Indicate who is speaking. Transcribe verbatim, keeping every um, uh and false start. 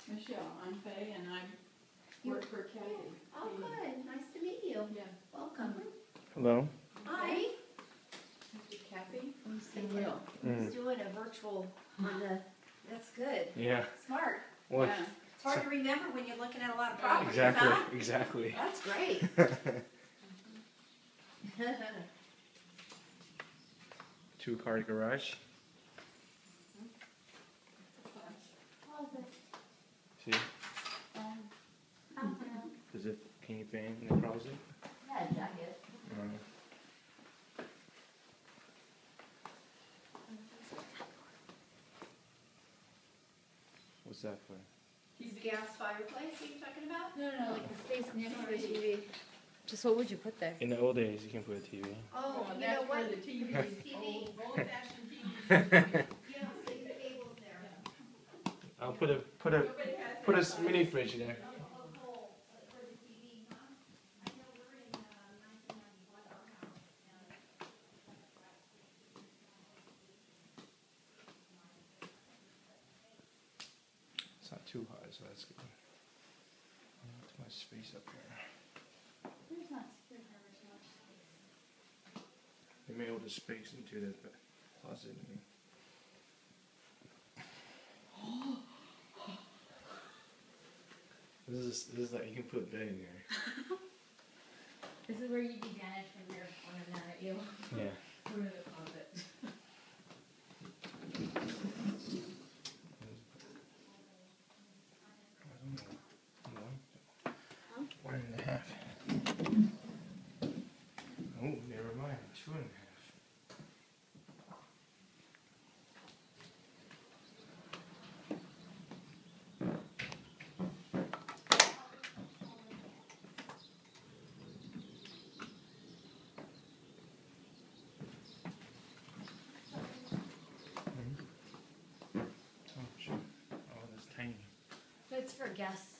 Speaker 1: Michelle, I'm Faye, and I work for Kathy.
Speaker 2: Oh, good. Nice to meet you.
Speaker 1: Yeah.
Speaker 2: Welcome.
Speaker 3: Hello.
Speaker 2: Hi.
Speaker 1: This is Kathy.
Speaker 2: He's doing,
Speaker 3: Mm.
Speaker 2: he's doing a virtual on the, that's good.
Speaker 3: Yeah.
Speaker 2: Smart.
Speaker 3: Well,
Speaker 1: Yeah.
Speaker 2: It's hard to remember when you're looking at a lot of properties,
Speaker 3: exactly.
Speaker 2: huh?
Speaker 3: Exactly.
Speaker 2: That's great.
Speaker 3: Two car garage. See?
Speaker 2: Um,
Speaker 3: Does it? Can you fit in the closet?
Speaker 2: yeah, jacket.
Speaker 3: Um, what's that for?
Speaker 2: Is the gas fireplace that you're talking about?
Speaker 4: No, no, no, like the space next to the T V. Just what would you put there?
Speaker 3: In the old days, you can put a T V.
Speaker 2: Oh,
Speaker 1: Well,
Speaker 2: you
Speaker 1: that's
Speaker 2: know what?
Speaker 1: for the T V.
Speaker 2: T V.
Speaker 1: Old fashioned T V.
Speaker 2: Yeah, stick the cables there.
Speaker 3: I'll put a put a
Speaker 1: Nobody has
Speaker 3: put a
Speaker 1: that.
Speaker 3: mini fridge there. It's not too hot, so that's good. Not too much space up here.
Speaker 4: There's not super much space.
Speaker 3: They made all the space into the closet. I mean. This is this is like you can put a bed in there.
Speaker 4: This is where you'd be banished from your when I'm mad at you.
Speaker 3: Yeah.
Speaker 4: We're in the closet.
Speaker 3: One and a half. Oh, never mind. Two and a half. Oh, sure. Oh, that's tiny.
Speaker 4: It's for guests.